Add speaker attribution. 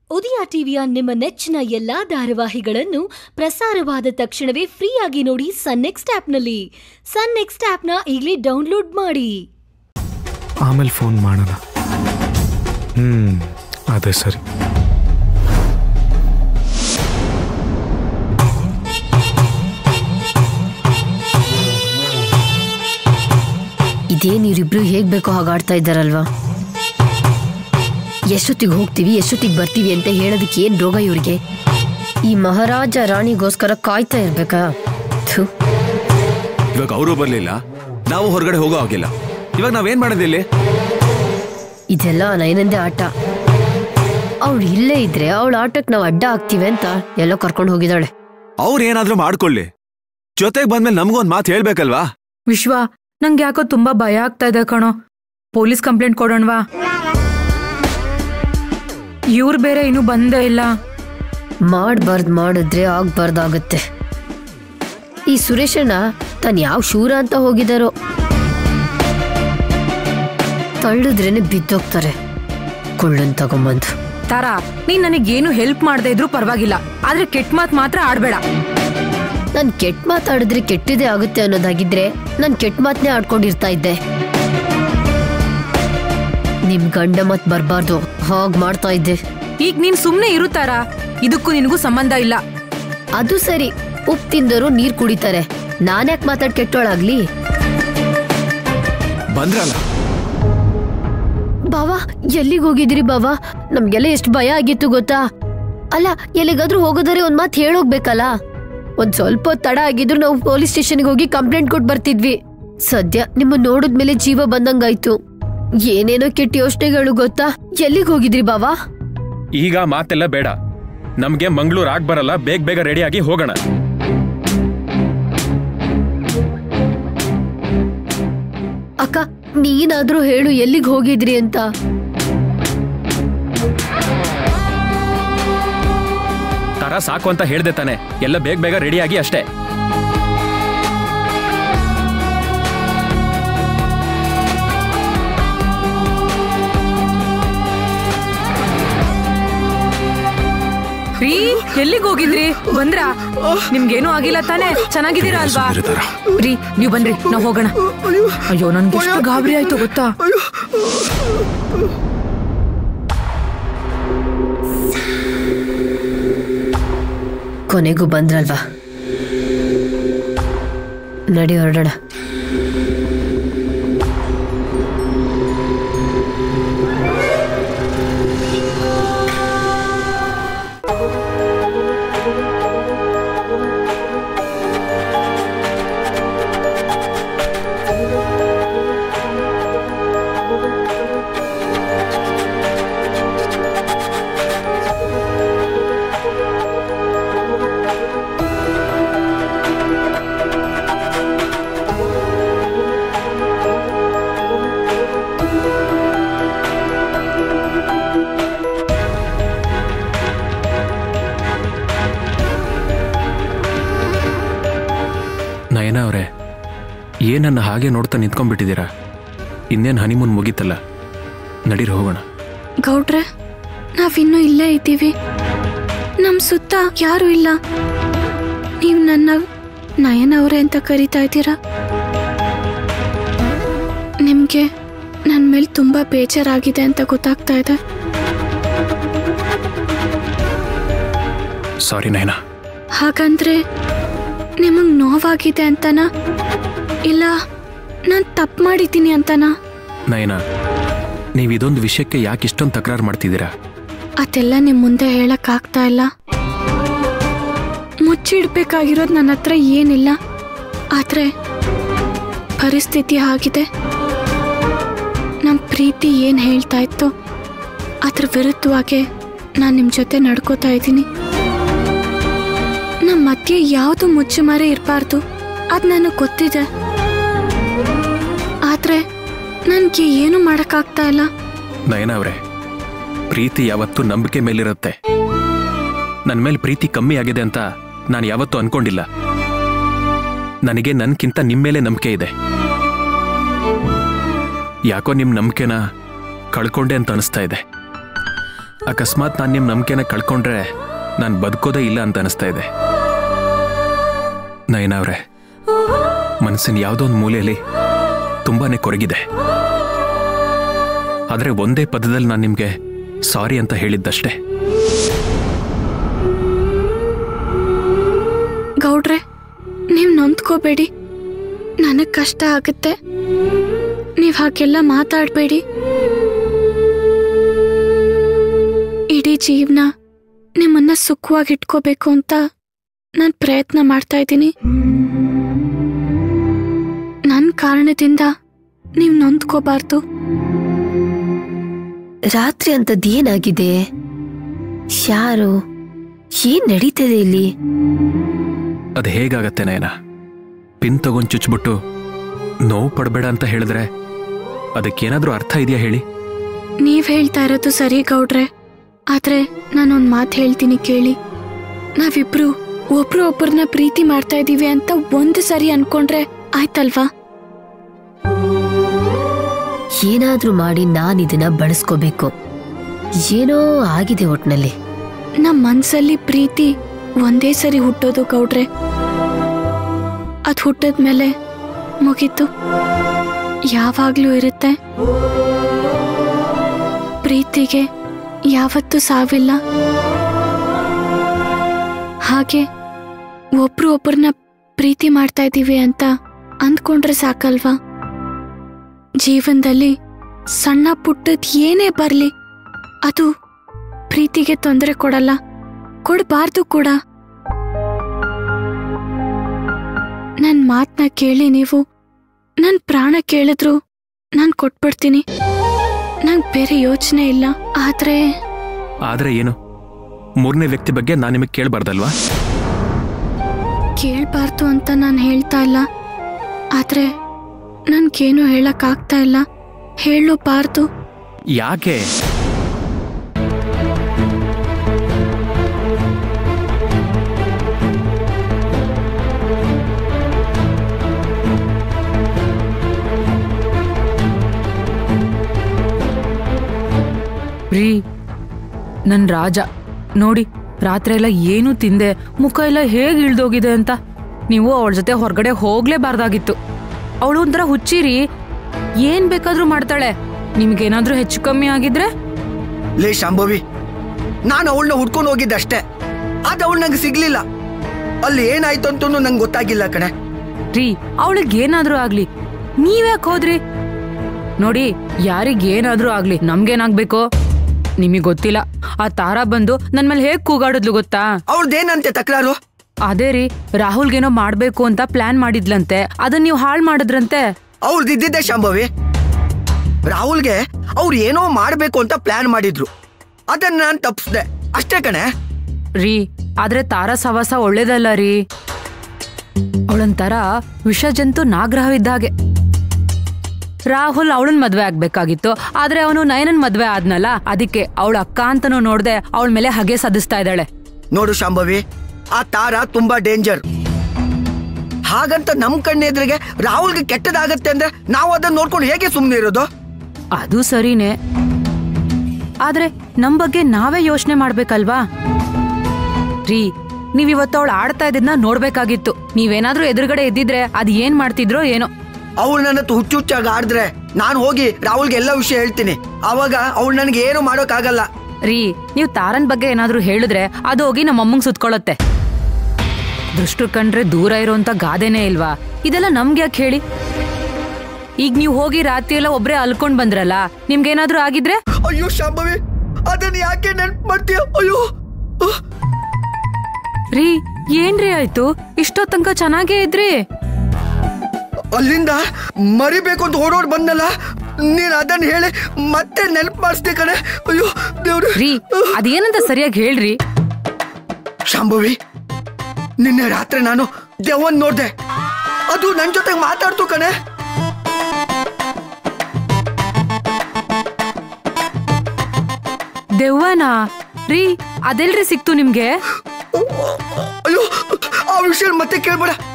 Speaker 1: ಉದಯ ಟಿವಿಯ ನಿಮ್ಮ ನೆಚ್ಚಿನ ಎಲ್ಲಾ ಧಾರಾವಾಹಿಗಳನ್ನು ಪ್ರಸಾರವಾದ ತಕ್ಷಣವೇ ಫ್ರೀಯಾಗಿ ನೋಡಿ ಸನ್ ನೆಕ್ಸ್ಟ್ ಆಪ್ನಲ್ಲಿ. ಸನ್ ನೆಕ್ಸ್ಟ್ ಆಪ್ನ ಈಗಲೇ ಡೌನ್ಲೋಡ್ ಮಾಡಿ.
Speaker 2: ಆಮೇಲೆ ಫೋನ್ ಮಾಡೋಣ. ಅದೇ ಸರಿ.
Speaker 3: ಇದೇನು ಇವರಿಬ್ರು ಹೇಗ್ ಬೇಕೋ ಹಾಗಾಡ್ತಾ ಇದ್ದಾರಲ್ವಾ? ಎಷ್ಟೊತ್ತಿಗೆ ಹೋಗ್ತೀವಿ ಎಷ್ಟೊತ್ತಿಗೆ ಬರ್ತೀವಿ ಅಂತ ಹೇಳೋದಕ್ಕೆ ಏನ್ ರೋಗ ಇವ್ರಿಗೆ? ಈ ಮಹಾರಾಜ ರಾಣಿಗೋಸ್ಕರ ಕಾಯ್ತಾ ಇರ್ಬೇಕಾ?
Speaker 4: ಇವಾಗ ಅವರು ಬರ್ಲಿಲ್ಲ, ನಾವು ಹೊರಗಡೆ ಹೋಗೋ ಆಗಿಲ್ಲ. ಇವಾಗ ನಾವೇನ್ ಮಾಡೋದಿಲ್ಲಿ?
Speaker 3: ಇದೆಲ್ಲ ನೈನಂದೇ ಆಟ. ಅವಳು ಇಲ್ಲೇ ಇದ್ರೆ ಅವಳ ಆಟಕ್ಕೆ ನಾವು ಅಡ್ಡ ಆಗ್ತೀವಿ ಅಂತ ಎಲ್ಲೋ ಕರ್ಕೊಂಡು ಹೋಗಿದ್ದಾಳೆ.
Speaker 4: ಅವ್ರು ಏನಾದ್ರೂ ಮಾಡ್ಕೊಳ್ಳಿ, ಜೊತೆಗೆ ಬಂದ್ಮೇಲೆ ನಮಗೂ ಒಂದ್ ಮಾತು ಹೇಳ್ಬೇಕಲ್ವಾ?
Speaker 5: ವಿಶ್ವ, ನಂಗೆ ಯಾಕೋ ತುಂಬಾ ಭಯ ಆಗ್ತಾ ಇದೆ ಕಣೋ. ಪೊಲೀಸ್ ಕಂಪ್ಲೇಂಟ್ ಕೊಡೋಣವಾ? ಇವ್ರು ಬೇರೆ ಇನ್ನೂ ಬಂದೇ ಇಲ್ಲ.
Speaker 3: ಮಾಡಿದ್ರೆ ಆಗ್ಬಾರ್ದಾಗತ್ತೆ. ಈ ಸುರೇಶಣ್ಣ ತಾನು ಯಾವ ಶೂರ ಅಂತ ಹೋಗಿದಾರೋ, ತಳ್ಳಿದ್ರೇನೆ ಬಿದ್ದೋಗ್ತಾರೆ. ಕೊಳ್ಳನ್ ತಗೊಂಬಂದು.
Speaker 5: ತಾರಾ, ನೀನ್ ನನಗೇನು ಹೆಲ್ಪ್ ಮಾಡದೇ ಇದ್ರು ಪರವಾಗಿಲ್ಲ, ಆದ್ರೆ ಕೆಟ್ಟ ಮಾತ್ ಮಾತ್ರ ಆಡ್ಬೇಡ.
Speaker 3: ನಾನ್ ಕೆಟ್ಟ ಮಾತಾಡಿದ್ರೆ ಕೆಟ್ಟದೇ ಆಗುತ್ತೆ ಅನ್ನೋದಾಗಿದ್ರೆ ನಾನ್ ಕೆಟ್ಟ ಮಾತನ್ನೇ ಆಡ್ಕೊಂಡಿರ್ತಾ ಇದ್ದೆ. ನಿಮ್ ಗಂಡ ಮತ್ ಬರ್ಬಾರ್ದು ಹಾಗ್ ಮಾಡ್ತಾ ಇದ್ದೆ.
Speaker 5: ಈಗ ನೀನ್ ಸುಮ್ನೆ ಇರುತ್ತಾರಾ? ಇದಕ್ಕೂ ನಿನಗೂ ಸಂಬಂಧ ಇಲ್ಲ.
Speaker 3: ಅದು ಸರಿ, ಉಪ್ಪು ತಿಂದರು ನೀರ್ ಕುಡಿತಾರೆ. ನಾನ್ಯಾಕ್ ಮಾತಾಡ್ ಕೆಟ್ಟೋಳಾಗ್ಲಿ?
Speaker 4: ಬಂದ್ರಲ್ಲ
Speaker 3: ಬಾವಾ, ಎಲ್ಲಿಗೆ ಹೋಗಿದ್ರಿ ಬಾವಾ? ನಮ್ಗೆಲ್ಲ ಎಷ್ಟು ಭಯ ಆಗಿತ್ತು ಗೊತ್ತಾ? ಅಲ್ಲ, ಎಲ್ಲಿಗಾದ್ರೂ ಹೋಗೋದಾರೆ ಒಂದ್ ಮಾತು ಹೇಳೋಗ್ಬೇಕಲ್ಲ. ಒಂದ್ ಸ್ವಲ್ಪ ತಡ ಆಗಿದ್ರು ನಾವು ಪೊಲೀಸ್ ಸ್ಟೇಷನ್ಗೆ ಹೋಗಿ ಕಂಪ್ಲೇಂಟ್ ಕೊಟ್ಟು ಬರ್ತಿದ್ವಿ. ಸದ್ಯ ನಿಮ್ಮ ನೋಡಿದ್ಮೇಲೆ ಜೀವ ಬಂದಂಗಾಯ್ತು. ಏನೇನೋ ಕೆಟ್ಟ ಯೋಚನೆಗಳು ಗೊತ್ತಾ? ಎಲ್ಲಿಗೆ ಹೋಗಿದ್ರಿ ಬಾವಾ?
Speaker 6: ಈಗ ಮಾತೆಲ್ಲ ಬೇಡ, ನಮ್ಗೆ ಮಂಗಳೂರು ಆಗ್ ಬರಲ್ಲ. ಬೇಗ ಬೇಗ ರೆಡಿ ಆಗಿ ಹೋಗೋಣ.
Speaker 3: ಅಕ್ಕ, ನೀನಾದ್ರೂ ಹೇಳು ಎಲ್ಲಿಗೆ ಹೋಗಿದ್ರಿ ಅಂತ.
Speaker 6: ತರ ಸಾಕು ಅಂತ ಹೇಳ್ದೆ ತಾನೆ, ಎಲ್ಲ ಬೇಗ ಬೇಗ ರೆಡಿ ಆಗಿ ಅಷ್ಟೇ.
Speaker 5: ಎಲ್ಲಿಗೆ ಹೋಗಿದ್ರಿ? ಬಂದ್ರಾ? ನಿಮ್ಗೇನು ಆಗಿಲ್ಲ ತಾನೆ? ಚೆನ್ನಾಗಿದ್ದೀರಾ ಅಲ್ವಾ? ರೀ, ನೀವ್ ಬನ್ರಿ, ನಾವ್ ಹೋಗೋಣ. ಅಯ್ಯೋ, ನನ್ಗೆ ಎಷ್ಟು ಗಾಬರಿ ಆಯ್ತು ಗೊತ್ತಾ?
Speaker 3: ಕೊನೆಗೂ ಬಂದ್ರಲ್ವಾ? ನಡಿ ಹೊರಡೋಣ.
Speaker 6: ನಯನ ಅವರೇ, ಏನನ್ನ ಹಾಗೆ ನೋಡ್ತಾ ನಿಂತ್ಕೊಂಡ್ಬಿಟ್ಟಿದ್ದೀರಾ? ಇನ್ನೇನು ಹನಿಮೂನ್ ಮುಗೀತಲ್ಲ, ನಡೀರಿ ಹೋಗೋಣ.
Speaker 7: ಗೌಡ್ರೆ, ನಾವಿನ್ನೂ ಇಲ್ಲೇ ಇದ್ದೀವಿ. ನಮ್ ಸುತ್ತ ಯಾರು ಇಲ್ಲ. ನೀವು ನನ್ನ ನಯನ ಅವರೇ ಅಂತ ಕರೀತಾ ಇದ್ದೀರಾ. ನಿಮ್ಗೆ ನನ್ನ ಮೇಲೆ ತುಂಬಾ ಬೇಜಾರಾಗಿದೆ ಅಂತ ಗೊತ್ತಾಗ್ತಾ ಇದೆ.
Speaker 6: ಸಾರಿ ನಯನ.
Speaker 7: ಹಾಗಂದ್ರೆ ನಿಮಗ್ ನೋವಾಗಿದೆ ಅಂತನಾ, ಇಲ್ಲ ನಾನ್ ತಪ್ಪು ಮಾಡಿದ್ದೀನಿ ಅಂತನಾ?
Speaker 6: ನಯನ, ನೀವು ಇದೊಂದು ವಿಷಯಕ್ಕೆ ಯಾಕೆ ಇಷ್ಟೊಂದು ತಕರಾರು ಮಾಡ್ತಿದ್ದೀರಾ?
Speaker 7: ಅದೆಲ್ಲ ನಿಮ್ ಮುಂದೆ ಹೇಳಕ್ ಆಗ್ತಾ ಇಲ್ಲ. ಮುಚ್ಚಿಡ್ಬೇಕಾಗಿರೋದು ನನ್ನ ಹತ್ರ ಏನಿಲ್ಲ. ಆದ್ರೆ ಪರಿಸ್ಥಿತಿ ಆಗಿದೆ. ನಮ್ ಪ್ರೀತಿ ಏನ್ ಹೇಳ್ತಾ ಇತ್ತು ಅದ್ರ ವಿರುದ್ಧವಾಗಿ ನಾನ್ ನಿಮ್ ಜೊತೆ ನಡ್ಕೋತಾ ಇದ್ದೀನಿ. ನಮ್ಮ ಮಧ್ಯೆ ಯಾವುದು ಮುಚ್ಚುಮರೆ ಇರಬಾರ್ದು, ಅದು ನನಗೆ ಗೊತ್ತಿದೆ. ಆದ್ರೆ ನನ್ಗೆ ಏನು ಮಾಡಕ್ಕಾಗ್ತಾ ಇಲ್ಲ.
Speaker 6: ನಯನ ಅವರೇ, ಪ್ರೀತಿ ಯಾವತ್ತೂ ನಂಬಿಕೆ ಮೇಲಿರುತ್ತೆ. ನನ್ನ ಮೇಲೆ ಪ್ರೀತಿ ಕಮ್ಮಿ ಆಗಿದೆ ಅಂತ ನಾನು ಯಾವತ್ತೂ ಅನ್ಕೊಂಡಿಲ್ಲ. ನನಗೆ ನನ್ಕಿಂತ ನಿಮ್ಮ ಮೇಲೆ ನಂಬಿಕೆ ಇದೆ. ಯಾಕೋ ನಿಮ್ಮ ನಂಬಿಕೆನ ಕಳ್ಕೊಂಡೆ ಅಂತ ಅನಿಸ್ತಾ ಇದೆ. ಅಕಸ್ಮಾತ್ ನಾನು ನಿಮ್ಮ ನಂಬಿಕೆನ ಕಳ್ಕೊಂಡ್ರೆ ನಾನು ಬದುಕೋದೇ ಇಲ್ಲ ಅಂತ ಅನಿಸ್ತಾ ಇದೆ. ನಯನ ಅವರೇ, ಮನಸ್ಸಿನ ಯಾವುದೋ ಒಂದು ಮೂಲೆಯಲ್ಲಿ ತುಂಬಾನೇ ಕೊರಗಿದೆ. ಆದರೆ ಒಂದೇ ಪದದಲ್ಲಿ ನಾನು ನಿಮಗೆ ಸಾರಿ ಅಂತ ಹೇಳಿದ್ದಷ್ಟೇ.
Speaker 7: ಗೌಡ್ರೆ, ನೀವು ನೊಂದ್ಕೋಬೇಡಿ. ನನಗ್ ಕಷ್ಟ ಆಗುತ್ತೆ. ನೀವ್ ಹಾಗೆಲ್ಲ ಮಾತಾಡ್ಬೇಡಿ. ಇಡೀ ಜೀವನ ನಿಮ್ಮನ್ನ ಸುಖವಾಗಿ ಇಟ್ಕೋಬೇಕು ಅಂತ ನಾನು ಪ್ರಯತ್ನ ಮಾಡ್ತಾ ಇದ್ದೀನಿ. ನನ್ನ ಕಾರಣದಿಂದ ನೀವು ನೊಂದ್ಕೋಬಾರ್ದು.
Speaker 3: ರಾತ್ರಿ ಅಂತದ್ದೇನಾಗಿದೆ? ಯಾರು? ಏನ್ ನಡೀತದೆ ಇಲ್ಲಿ?
Speaker 6: ಅದು ಹೇಗಾಗತ್ತೆ ನಯನ? ಪಿನ್ ತಗೊಂಡು ಚುಚ್ಬಿಟ್ಟು ನೋವು ಪಡಬೇಡ ಅಂತ ಹೇಳಿದ್ರೆ ಅದಕ್ಕೇನಾದ್ರೂ ಅರ್ಥ ಇದೆಯಾ ಹೇಳಿ?
Speaker 7: ನೀವ್ ಹೇಳ್ತಾ ಇರೋದು ಸರಿ ಗೌಡ್ರೆ, ಆದ್ರೆ ನಾನೊಂದ್ ಮಾತು ಹೇಳ್ತೀನಿ ಕೇಳಿ. ನಾವಿಬ್ರು ಒಬ್ರು ಒಬ್ಬರನ್ನ ಪ್ರೀತಿ ಮಾಡ್ತಾ ಇದೀವಿ ಅಂತ ಒಂದು ಸರಿ ಅನ್ಕೊಂಡ್ರೆ ಆಯ್ತಲ್ವಾ?
Speaker 3: ಏನಾದ್ರೂ ಮಾಡಿ ನಾನಿದನ್ನ ಬಳಸ್ಕೋಬೇಕು. ಏನೋ ಆಗಿದೆ ಒಟ್ನಲ್ಲಿ.
Speaker 7: ನಮ್ ಮನ್ಸಲ್ಲಿ ಪ್ರೀತಿ ಒಂದೇ ಸರಿ ಹುಟ್ಟೋದು ಗೌಡ್ರೆ. ಅದ್ ಹುಟ್ಟದ್ಮೇಲೆ ಮುಗೀತು, ಯಾವಾಗ್ಲೂ ಇರುತ್ತೆ. ಪ್ರೀತಿಗೆ ಯಾವತ್ತೂ ಸಾವಿಲ್ಲ. ಹಾಗೆ ಒಬ್ರು ಒಬ್ಬರನ್ನ ಪ್ರೀತಿ ಮಾಡ್ತಾ ಇದೀವಿ ಅಂತ ಅಂದ್ಕೊಂಡ್ರೆ ಸಾಕಲ್ವಾ? ಜೀವನದಲ್ಲಿ ಸಣ್ಣ ಪುಟ್ಟದ್ ಏನೇ ಬರ್ಲಿ ಅದು ಪ್ರೀತಿಗೆ ತೊಂದರೆ ಕೊಡಲ್ಲ, ಕೊಡಬಾರ್ದು ಕೂಡ. ನನ್ ಮಾತನ್ನ ಕೇಳಿ ನೀವು ನನ್ ಪ್ರಾಣ ಕೇಳಿದ್ರು ನಾನ್ ಕೊಟ್ಬಿಡ್ತೀನಿ. ನಂಗ್ ಬೇರೆ ಯೋಚನೆ ಇಲ್ಲ. ಆದ್ರೆ
Speaker 6: ಏನು? ಮೂರನೇ ವ್ಯಕ್ತಿ ಬಗ್ಗೆ ನಾನು ನಿಮಗೆ ಕೇಳಬಾರ್ದಲ್ವಾ?
Speaker 7: ಕೇಳ್ಬಾರ್ದು ಅಂತ ನಾನು ಹೇಳ್ತಾ ಇಲ್ಲ, ಆದ್ರೆ ನನ್ಗೇನು ಹೇಳಕ್ಕಾಗ್ತಾ ಇಲ್ಲ. ಹೇಳಬಾರ್ದು.
Speaker 6: ಯಾಕೆ?
Speaker 5: ರೀ, ನನ್ ರಾಜ ನೋಡಿ, ರಾತ್ರಿ ಎಲ್ಲ ಏನು ತಿಂದೆ, ಮುಖ ಎಲ್ಲ ಹೇಗೆ ಇಳ್ದೋಗಿದೆ ಅಂತ. ನೀವು ಅವಳ ಜೊತೆ ಹೊರಗಡೆ ಹೋಗ್ಲೇಬಾರ್ದಾಗಿತ್ತು. ಅವಳು ಒಂಥರ ಹುಚ್ಚಿರಿ, ಏನ್ ಬೇಕಾದ್ರೂ ಮಾಡ್ತಾಳೆ. ನಿಮ್ಗೇನಾದ್ರೂ ಹೆಚ್ಚು ಕಮ್ಮಿ ಆಗಿದ್ರೆ?
Speaker 8: ಲೇ ಶಾಂಭವಿ, ನಾನು ಅವಳನ್ನ ಹುಡ್ಕೊಂಡು ಹೋಗಿದ್ದಷ್ಟೇ. ಆದ್ರೆ ಅವಳು ನಂಗೆ ಸಿಗ್ಲಿಲ್ಲ. ಅಲ್ಲಿ ಏನಾಯ್ತು ಅಂತ ನಂಗೆ ಗೊತ್ತಾಗಿಲ್ಲ ಕಣೆ.
Speaker 5: ರೀ, ಅವಳಿಗೇನಾದ್ರೂ ಆಗ್ಲಿ, ನೀವ್ಯಾಕೆ ಹೋದ್ರಿ? ನೋಡಿ, ಯಾರಿಗೇನಾದ್ರೂ ಆಗ್ಲಿ ನಮ್ಗೇನಾಗ್ಬೇಕು? ನಿಮಗ್ ಗೊತ್ತಿಲ್ಲ, ಆ ತಾರಾ ಬಂದು ನನ್ ಮೇಲೆ ಹೇಗ್ ಕೂಗಾಡಿದ್ಲು ಗೊತ್ತಾ?
Speaker 8: ಅವ್ರದ್ದೇನಂತೆ ತಕರಾರು?
Speaker 5: ಅದೇ ರೀ, ರಾಹುಲ್ಗೇನೋ ಮಾಡ್ಬೇಕು ಅಂತ ಪ್ಲಾನ್ ಮಾಡಿದ್ಲಂತೆ, ಅದನ್ನ ನೀವು ಹಾಳು ಮಾಡಿದ್ರಂತೆ.
Speaker 8: ಅವ್ರದ್ದಿದ್ದೆ ಶಾಂಭವಿ. ರಾಹುಲ್ಗೆ ಅವ್ರು ಏನೋ ಮಾಡ್ಬೇಕು ಅಂತ ಪ್ಲಾನ್ ಮಾಡಿದ್ರು, ಅದನ್ನ ನಾನ್ ತಪ್ಪಿಸ್ದೆ ಅಷ್ಟೇ ಕಣೆ.
Speaker 5: ರೀ, ಆದ್ರೆ ತಾರಾ ಸವಾಸ ಒಳ್ಳೇದಲ್ಲ ರೀ. ಅವಳೊಂಥರ ವಿಷ ಜಂತು ನಾಗ್ರಹ ಇದ್ದಾಗೆ. ರಾಹುಲ್ ಅವಳನ್ ಮದ್ವೆ ಆಗ್ಬೇಕಾಗಿತ್ತು, ಆದ್ರೆ ಅವನು ನಯನನ್ ಮದ್ವೆ ಆದ್ನಲ್ಲ, ಅದಕ್ಕೆ ಅವಳ ಅಕ್ಕ ಅಂತನೂ ನೋಡ್ದೆ ಅವಳ ಮೇಲೆ ಹಗೆ ಸದಿಸ್ತಾ ಇದ್ದಾಳೆ.
Speaker 8: ನೋಡು ಶಾಂಭವಿ, ಆ ತಾರಾ ತುಂಬಾ ಡೇಂಜರ್. ಹಾಗಂತ ನಮ್ ಕಣ್ಣೆದ್ರಿಗೆ ರಾಹುಲ್ಗೆ ಕೆಟ್ಟದಾಗತ್ತೆ ಅಂದ್ರೆ ನಾವು ಅದನ್ನ ನೋಡ್ಕೊಂಡು ಹೇಗೆ ಸುಮ್ನೆ ಇರೋದು?
Speaker 5: ಅದು ಸರಿನೇ, ಆದ್ರೆ ನಮ್ ಬಗ್ಗೆ ನಾವೇ ಯೋಚನೆ ಮಾಡ್ಬೇಕಲ್ವಾ? ರೀ, ನೀವಿವತ್ತು ಅವಳು ಆಡ್ತಾ ಇದ್ದನ್ನ ನೋಡ್ಬೇಕಾಗಿತ್ತು. ನೀವೇನಾದ್ರೂ ಎದುರುಗಡೆ ಇದ್ದಿದ್ರೆ ಅದ್ ಏನ್ ಮಾಡ್ತಿದ್ರೋ ಏನೋ.
Speaker 8: ಅವಳು ನನ್ನ ಹುಚ್ಚುಚ್ಚಾಗ ಆಡಿದ್ರೆ ನಾನು ಹೋಗಿ ರಾಹುಲ್ಗೆ ಎಲ್ಲ ವಿಷಯ ಹೇಳ್ತೀನಿ. ಅವಾಗ ಅವಳು ನನಗೆ ಏನು ಮಾಡೋಕ್ಕಾಗಲ್ಲ.
Speaker 5: ರೀ, ನೀವು ತಾರನ್ ಬಗ್ಗೆ ಏನಾದ್ರೂ ಹೇಳಿದ್ರೆ ಅದು ಹೋಗಿ ನಮ್ಮಮ್ಮಂಗ್ ಸುತ್ಕೊಳ್ಳುತ್ತೆ. ದೃಷ್ಟ್ರು ಕಂಡ್ರೆ ದೂರ ಇರೋಂತ ಗಾದೆನೇ ಇಲ್ವಾ? ಇದೆಲ್ಲ ನಮ್ಗೆ ಯಾಕೆ ಹೇಳಿ? ಈಗ ನೀವು ಹೋಗಿ ರಾತ್ರಿ ಎಲ್ಲ ಒಬ್ರೇ ಅಲ್ಕೊಂಡ್ ಬಂದ್ರಲ್ಲ, ನಿಮ್ಗೇನಾದ್ರೂ ಆಗಿದ್ರೆ?
Speaker 8: ಅಯ್ಯೋ ಶಾಂಭವಿ, ಅದನ್ನ ಯಾಕೆ ನೆನ್ಪು ಮಾಡ್ತೀಯ? ಅಯ್ಯೋ
Speaker 5: ರೀ, ಏನ್ರಿ ಆಯ್ತು? ಇಷ್ಟೋ ತನಕ ಚೆನ್ನಾಗೇ ಇದ್ರಿ.
Speaker 8: ಅಲ್ಲಿಂದ ಮರಿಬೇಕು ಅಂತ ಓಡೋಡ್ ಬಂದಲ್ಲ, ನೀನ್ ಅದನ್ನ ಹೇಳಿ ಮತ್ತೆ ನೆನಪು ಮಾಡಿಸ್ದೆ ಕಣೆ. ಅಯ್ಯೋ ದೇವ್ರು.
Speaker 5: ರೀ, ಅದೇನಂತ ಸರಿಯಾಗಿ ಹೇಳ್ರಿ.
Speaker 8: ಶಾಂಭವಿ, ನಿನ್ನೆ ರಾತ್ರಿ ನಾನು ದೆವ್ವನ್ ನೋಡ್ದೆ. ಅದು ನನ್ ಜೊತೆ ಮಾತಾಡ್ತು ಕಣೆ.
Speaker 5: ದೆವ್ವನಾ? ರೀ, ಅದೆಲ್ರಿ ಸಿಕ್ತು ನಿಮ್ಗೆ?
Speaker 8: ಅಯ್ಯೋ, ಆ ವಿಷಯ ಮತ್ತೆ ಕೇಳ್ಬೇಡ.